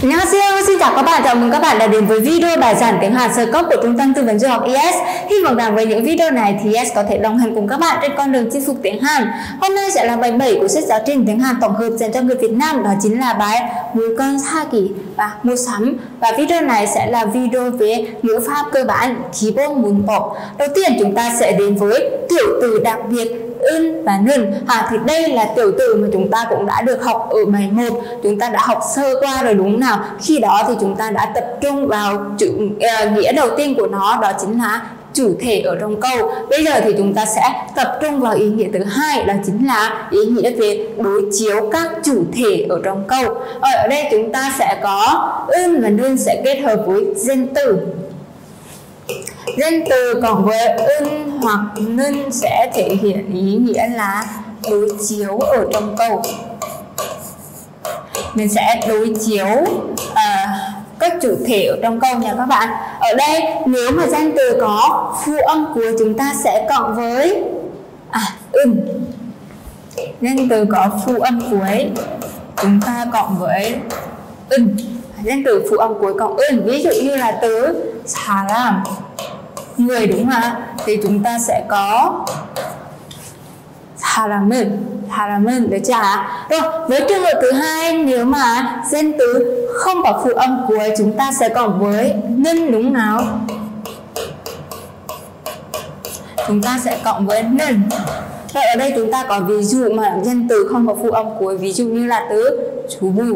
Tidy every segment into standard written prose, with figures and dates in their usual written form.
Annyeonghaseyo, xin chào các bạn, chào mừng các bạn đã đến với video bài giảng tiếng Hàn sơ cấp của Trung tâm Tư vấn Du học IS. Hy vọng rằng với những video này thì IS có thể đồng hành cùng các bạn trên con đường chinh phục tiếng Hàn. Hôm nay sẽ là bài 7 của sách giáo trình tiếng Hàn tổng hợp dành cho người Việt Nam, đó chính là bài 물건 사기 và mua sắm. Và video này sẽ là video về ngữ pháp cơ bản 기본 문법. Đầu tiên chúng ta sẽ đến với tiểu từ đặc biệt ưn và nưn. Thì đây là tiểu từ mà chúng ta cũng đã được học ở bài 1, chúng ta đã học sơ qua rồi đúng không nào? Khi đó thì chúng ta đã tập trung vào chữ nghĩa đầu tiên của nó, đó chính là chủ thể ở trong câu. Bây giờ thì chúng ta sẽ tập trung vào ý nghĩa thứ hai, đó chính là ý nghĩa về đối chiếu các chủ thể ở trong câu. Ở đây chúng ta sẽ có ưn và nưn sẽ kết hợp với danh từ. Danh từ cộng với ưn hoặc nưn sẽ thể hiện ý nghĩa là đối chiếu ở trong câu. Mình sẽ đối chiếu các chủ thể ở trong câu nha các bạn. Ở đây nếu mà danh từ có phu âm cuối chúng ta sẽ cộng với ưn. Danh từ có phu âm cuối chúng ta cộng với ưn. Danh từ phụ âm cuối cộng ưn. Ví dụ như là từ 사람, người đúng không ạ? Thì chúng ta sẽ có 사람은 được chưa ạ? Rồi, với trường hợp thứ hai, nếu mà danh từ không có phụ âm cuối chúng ta sẽ cộng với 는 đúng không nào? Chúng ta sẽ cộng với 는. Rồi ở đây chúng ta có ví dụ mà danh từ không có phụ âm cuối, ví dụ như là từ 주부.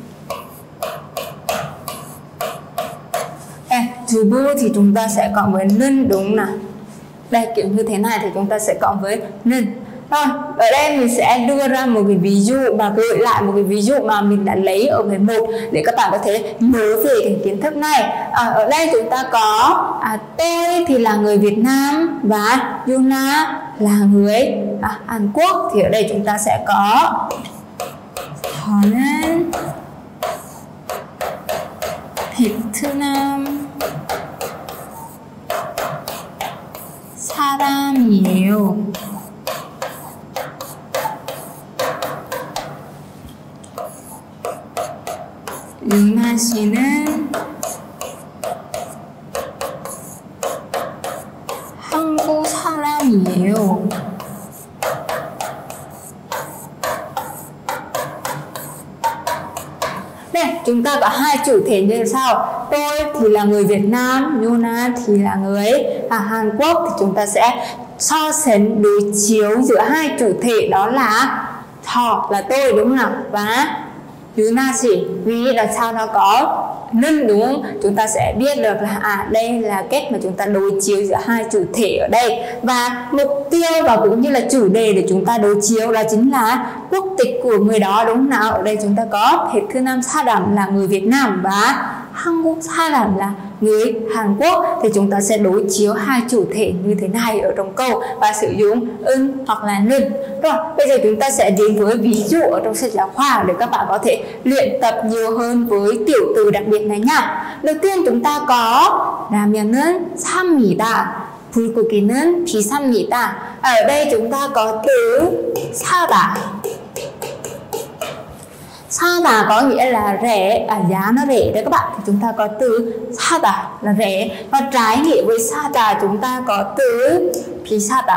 주부 thì chúng ta sẽ cộng với 는 đúng không nào? Đây kiểu như thế này thì chúng ta sẽ cộng với 는. Rồi, ở đây mình sẽ đưa ra một cái ví dụ và gợi lại một cái ví dụ mà mình đã lấy ở bài 1 để các bạn có thể nhớ về cái kiến thức này. Ở đây chúng ta có tôi thì là người Việt Nam và Yuna là người Hàn Quốc. Thì ở đây chúng ta sẽ có 저는 베트남 사람이에요. 유나 씨는 한국 사람이에요. Đây, chúng ta có hai chủ thể như sau. Tôi thì là người Việt Nam, Yuna thì là người Hàn Quốc. Thì chúng ta sẽ so sánh đối chiếu giữa hai chủ thể, đó là thọ là tôi đúng không nào? Và Yuna chị, vì là sao nó có 는 đúng không? Chúng ta sẽ biết được là đây là cách mà chúng ta đối chiếu giữa hai chủ thể ở đây. Và mục tiêu và cũng như là chủ đề để chúng ta đối chiếu đó chính là quốc tịch của người đó đúng không nào? Ở đây chúng ta có 베트남 사람 là người Việt Nam và 한국 사람 là người Hàn Quốc. Thì chúng ta sẽ đối chiếu hai chủ thể như thế này ở trong câu và sử dụng ưn hoặc là 는. Rồi, bây giờ chúng ta sẽ đến với ví dụ ở trong sách giáo khoa để các bạn có thể luyện tập nhiều hơn với tiểu từ đặc biệt này nhá. Đầu tiên chúng ta có 라면은 삽니다, 불고기는 비쌉니다. Ở đây chúng ta có từ 사다. 사다 có nghĩa là rẻ, giá nó rẻ đấy các bạn. Thì chúng ta có từ 사다 là rẻ. Và trái nghĩa với 사다 chúng ta có từ 비싸다.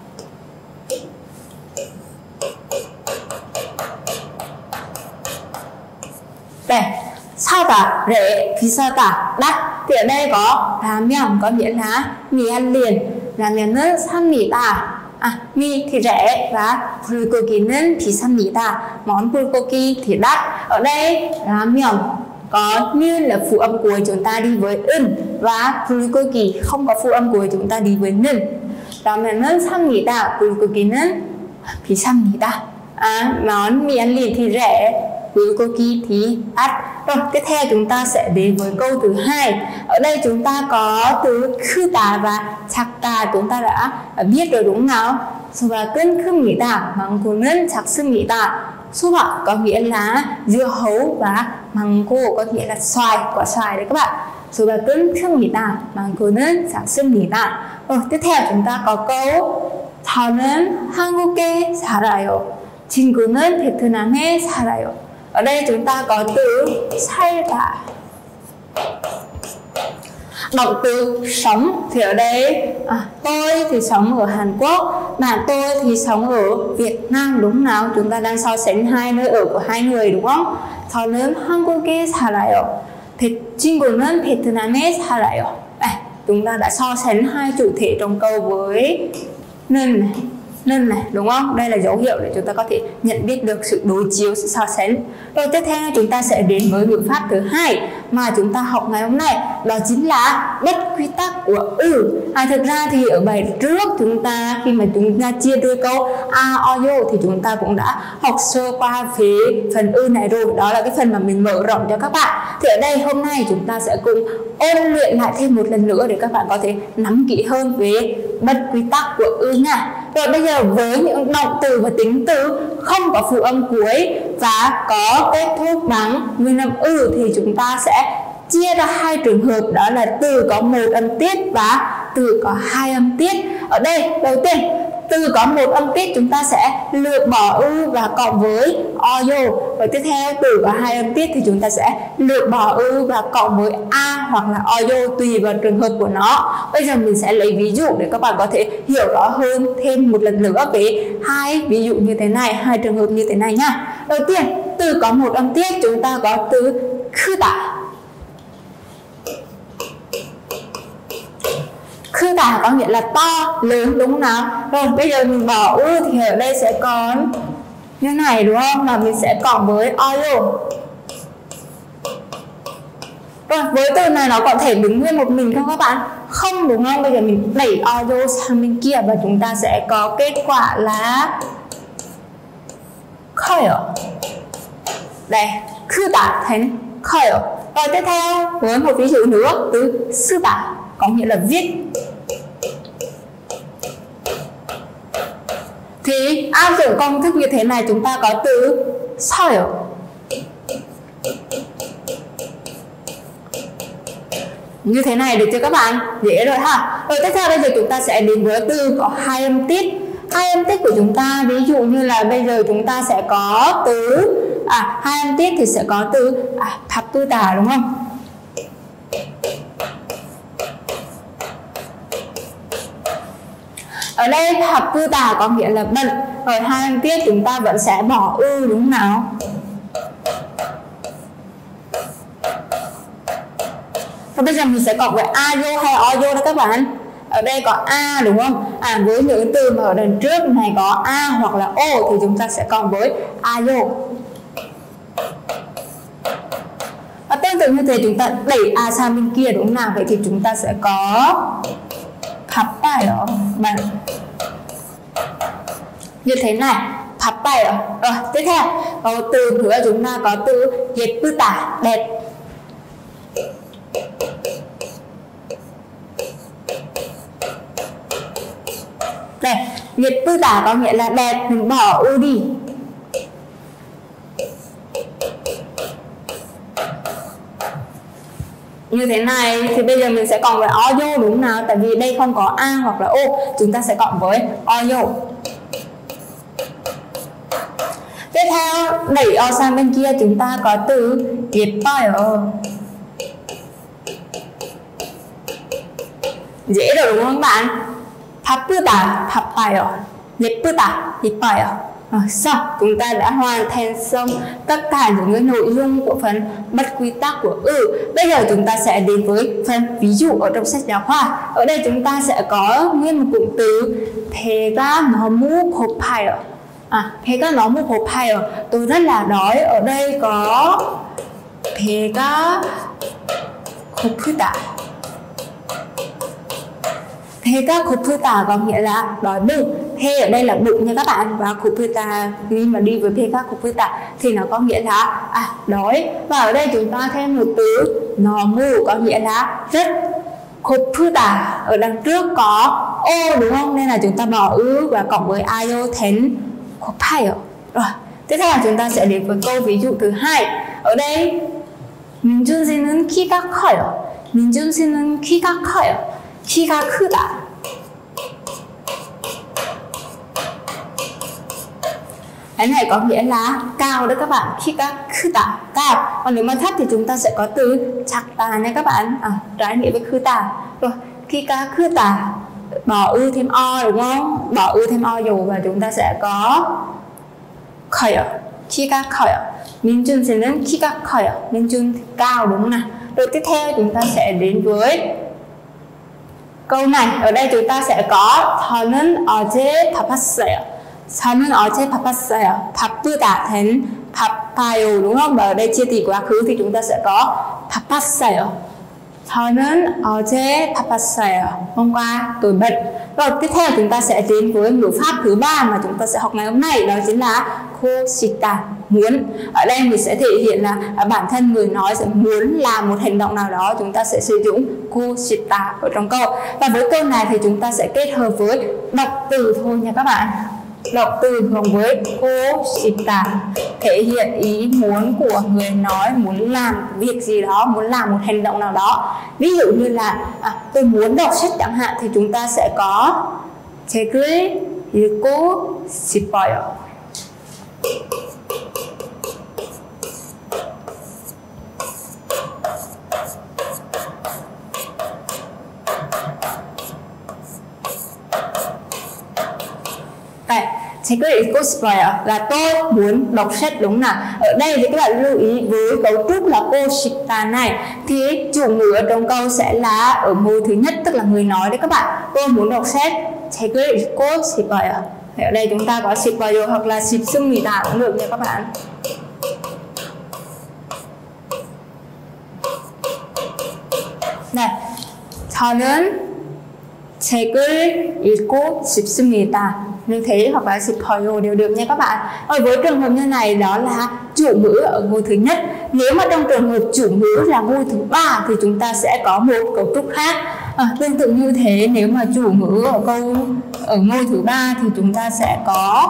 Đây, 사다 rẻ, 비싸다 đắt. Thì ở đây có 라면 có nghĩa là mì ăn liền. 라면은 삽니다. mì thì rẻ và 불고기는 비쌉니다. Món bulgogi thì đắt. Ở đây 라면 có như là phụ âm cuối chúng ta đi với 은 và bulgogi không có phụ âm cuối chúng ta đi với 는. 라면은 삽니다. 불고기는 비쌉니다. Món mì ăn liền thì rẻ, bulgogi thì đắt. Rồi, tiếp theo chúng ta sẽ đến với câu thứ hai. Ở đây chúng ta có từ 크다 và 작다 chúng ta đã biết rồi đúng không nào? 수박은 큽니다. 망고는 작습니다. 수박 có nghĩa là dưa hấu và mango có nghĩa là xoài, quả xoài đấy các bạn. 수박은 큽니다. 망고는 작습니다. Rồi, tiếp theo chúng ta có câu 저는 한국에 살아요. 친구는 베트남에 살아요. Ở đây chúng ta có từ 살다. Động từ sống thì ở đây tôi thì sống ở Hàn Quốc, bạn tôi thì sống ở Việt Nam, đúng nào? Chúng ta đang so sánh hai nơi ở của hai người, đúng không? 저는 한국에 살아요. 친구는 베트남에 살아요. Chúng ta đã so sánh hai chủ thể trong câu với nên này, đúng không? Đây là dấu hiệu để chúng ta có thể nhận biết được sự đối chiếu, sự so sánh. Rồi tiếp theo chúng ta sẽ đến với ngữ pháp thứ hai mà chúng ta học ngày hôm nay, đó chính là bất quy tắc của thực ra thì ở bài trước chúng ta khi mà chúng ta chia đôi câu a o yo thì chúng ta cũng đã học sơ qua phía phần này rồi, đó là cái phần mà mình mở rộng cho các bạn. Thì ở đây hôm nay chúng ta sẽ cùng ôn luyện lại thêm một lần nữa để các bạn có thể nắm kỹ hơn về bất quy tắc của nha. Rồi bây giờ với những động từ và tính từ không có phụ âm cuối và có kết thúc bằng nguyên âm thì chúng ta sẽ chia ra hai trường hợp, đó là từ có một âm tiết và từ có hai âm tiết. Ở đây đầu tiên từ có một âm tiết chúng ta sẽ lược bỏ và cộng với oyo. Và tiếp theo từ có hai âm tiết thì chúng ta sẽ lược bỏ và cộng với a hoặc là oyo tùy vào trường hợp của nó. Bây giờ mình sẽ lấy ví dụ để các bạn có thể hiểu rõ hơn thêm một lần nữa về hai ví dụ như thế này, hai trường hợp như thế này nhá. Đầu tiên từ có một âm tiết chúng ta có từ 크다. 크다 có nghĩa là to, lớn, đúng không nào? Rồi bây giờ mình bỏ thì ở đây sẽ còn như này, đúng không? Và mình sẽ cộng với oyo. Rồi với từ này nó có thể đứng nguyên một mình không các bạn? Không, đúng không? Bây giờ mình đẩy oyo sang bên kia và chúng ta sẽ có kết quả là 커요. Đây, 크다 thành 커요. Rồi tiếp theo với một ví dụ nữa, từ 쓰다 có nghĩa là viết. Thì áp dụng công thức như thế này chúng ta có từ 써요. Như thế này được chưa các bạn? Dễ rồi ha. Rồi tiếp theo bây giờ chúng ta sẽ đến với từ có hai âm tiết. Hai âm tiết của chúng ta ví dụ như là bây giờ chúng ta sẽ có từ hai âm tiết thì sẽ có từ 바쁘다, đúng không? Ở đây 바쁘다 có nghĩa là bận. Rồi hai âm tiết chúng ta vẫn sẽ bỏ đúng không nào? Và bây giờ mình sẽ cộng với ayo hay oyo đó các bạn. Ở đây có a, đúng không? Với những từ mà ở đằng trước này có a hoặc là o thì chúng ta sẽ cộng với ayo. Và tương tự như thế chúng ta đẩy a sang bên kia, đúng không nào? Vậy thì chúng ta sẽ có 바빠요. Bạn như thế này, 바빠요. Rồi tiếp theo từ nữa chúng ta có từ 예쁘다, đẹp. Đây, 예쁘다 có nghĩa là đẹp, mình bỏ đi. Như thế này thì bây giờ mình sẽ cộng với oyo, đúng nào? Tại vì đây không có a hoặc là o, chúng ta sẽ cộng với oyo. Tiếp theo đẩy o sang bên kia chúng ta có từ 예뻐요. Dễ rồi đúng không bạn? 바쁘다, 바빠요. 예쁘다, 예뻐요. Xong, chúng ta đã hoàn thành xong tất cả những cái nội dung của phần bất quy tắc của Bây giờ chúng ta sẽ đến với phần ví dụ ở trong sách giáo khoa. Ở đây chúng ta sẽ có nguyên một cụm từ 배가 너무 고파요. 배가 너무 고파요. Tôi rất là đói. Ở đây có 배가 고프다. 배가 고프다 có nghĩa là đói bụng. He ở đây là bụng nha các bạn, và 고프다 khi mà đi với 배가 고프다 thì nó có nghĩa là đói. Và ở đây chúng ta thêm một từ 너무 có nghĩa là rất. 고프다 ở đằng trước có o, đúng không? Nên là chúng ta bỏ và cộng với ayo thành 고파요. Rồi tiếp theo là chúng ta sẽ đến với câu ví dụ thứ hai. Ở đây 민준 씨는 키가 커요. 민준 씨는 키가 커요. 키가 크다. Cái này có nghĩa là cao đấy các bạn. 키가 크다, cao. Còn nếu mà thấp thì chúng ta sẽ có từ 작다 nha các bạn. Trái nghĩa với 크다. Rồi, 키가 크다. Bỏ ư thêm o đúng không? Bỏ ư thêm o dù và chúng ta sẽ có 커요. 키가 커요. 민준 씨는 키가 커요. 민준 cao đúng không nào? Rồi tiếp theo chúng ta sẽ đến với câu này. Ở đây chúng ta sẽ có 저는 어제 바빴어요. 저는 어제 바빴어요. 바쁘다 thành 바빠요 đúng không? Và ở đây chia tỉ quá khứ thì chúng ta sẽ có 바빴어요. 저는 어제 바빴어요. Hôm qua tôi bận. Rồi tiếp theo chúng ta sẽ đến với ngữ pháp thứ ba mà chúng ta sẽ học ngày hôm nay, đó chính là 하고 싶다, muốn. Ở đây mình sẽ thể hiện là bản thân người nói sẽ muốn làm một hành động nào đó, chúng ta sẽ sử dụng 하고 싶다 ở trong câu. Và với câu này thì chúng ta sẽ kết hợp với động từ thôi nha các bạn. Động từ gồm với 하고 싶다 thể hiện ý muốn của người nói, muốn làm việc gì đó, muốn làm một hành động nào đó. Ví dụ như là tôi muốn đọc sách chẳng hạn thì chúng ta sẽ có 책을 읽고 싶어요. 책을 읽고 싶어요 là tôi muốn đọc sách đúng nào. Ở đây thì các bạn lưu ý với cấu trúc là 하고 싶다 này thì chủ ngữ ở trong câu sẽ là ở môi thứ nhất, tức là người nói đấy các bạn. Tôi muốn đọc sách 책을 읽고 싶어요. Ở đây chúng ta có 싶어요 hoặc là 싶습니다 cũng được nha các bạn. Này, 저는 책을 읽고 싶습니다. Như thế hoặc là 싶어요 đều được nha các bạn. Ở với trường hợp như này đó là chủ ngữ ở ngôi thứ nhất. Nếu mà trong trường hợp chủ ngữ là ngôi thứ ba thì chúng ta sẽ có một cấu trúc khác. Tương tự như thế, nếu mà chủ ngữ ở câu ở ngôi thứ ba thì chúng ta sẽ có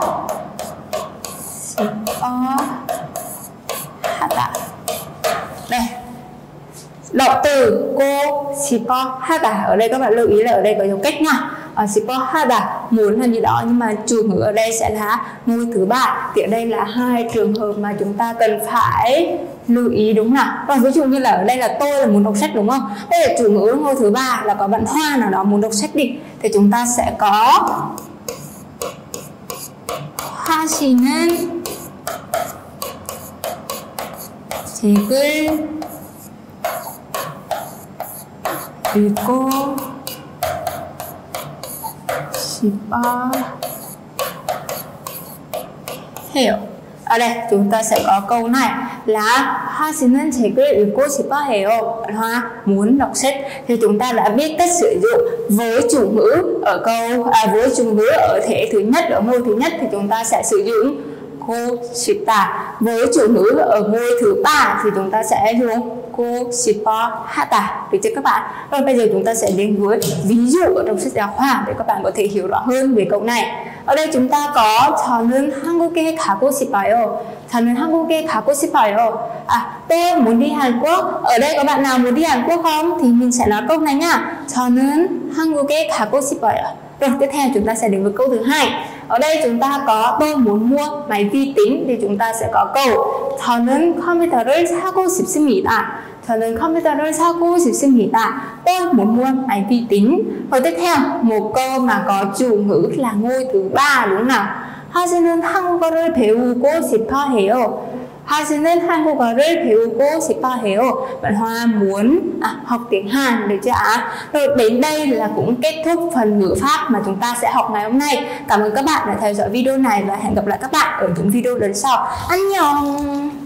đây. Động từ cô 싶어 하다. Ở đây các bạn lưu ý là ở đây có dấu cách nha. 싶어 하다 muốn hay gì đó, nhưng mà chủ ngữ ở đây sẽ là ngôi thứ ba. Thì ở đây là hai trường hợp mà chúng ta cần phải lưu ý đúng nào. Còn ví dụ như là ở đây là tôi là muốn đọc sách đúng không? Đây là chủ ngữ ngôi thứ ba, là có bạn Hoa nào đó muốn đọc sách đi thì chúng ta sẽ có 하시는 책을 읽고 싶어 해요. Ở đây chúng ta sẽ có câu này là 하시는 책을 읽고 싶어 해요. Hoa muốn đọc sách thì chúng ta đã biết cách sử dụng với chủ ngữ ở câu với chủ ngữ ở thể thứ nhất, ở môi thứ nhất thì chúng ta sẽ sử dụng 하고 싶다. Với chủ ngữ ở ngôi thứ ba thì chúng ta sẽ dùng 하고 싶어 하다. Được chưa các bạn? Rồi bây giờ chúng ta sẽ đến với ví dụ ở trong sách giáo khoa để các bạn có thể hiểu rõ hơn về câu này. Ở đây chúng ta có 저는 한국에 가고 싶어요. 저는 한국에 가고 싶어요. Tôi muốn đi Hàn Quốc. Ở đây có bạn nào muốn đi Hàn Quốc không? Thì mình sẽ nói câu này nha. 저는 한국에 가고 싶어요. Rồi tiếp theo chúng ta sẽ đến với câu thứ hai. Ở đây chúng ta có tôi muốn mua máy vi tính thì chúng ta sẽ có câu 저는 컴퓨터를 사고 싶습니다. 저는 컴퓨터를 사고 싶습니다. Tôi muốn mua máy vi tính. Rồi tiếp theo một câu mà có chủ ngữ là ngôi thứ ba đúng không nào? 하시는 한국어를 배우고 싶어 해요. 하시는 한국어를 배우고 싶어 해요. Bạn Hoa muốn học tiếng Hàn, được chưa ạ? Rồi đến đây là cũng kết thúc phần ngữ pháp mà chúng ta sẽ học ngày hôm nay. Cảm ơn các bạn đã theo dõi video này và hẹn gặp lại các bạn ở những video lần sau. 안녕.